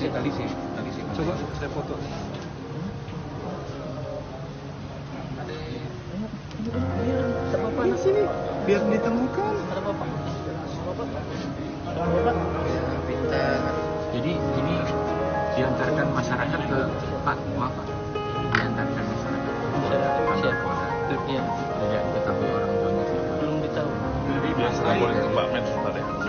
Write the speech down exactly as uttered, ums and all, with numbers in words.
sih, tadi sih, tadi sih. Coba saya foto. Ada bapak Di sini biar ditemukan. ada bapak ada bapak Pintar. Jadi ini diantarkan masyarakat ke Pak, maaf Pak, diantarkan masyarakat ke kantor Polda. iya Tidak diketahui orang tuanya siapa. belum ditahu Jadi biasa boleh ke Mbak Men sebentar ya.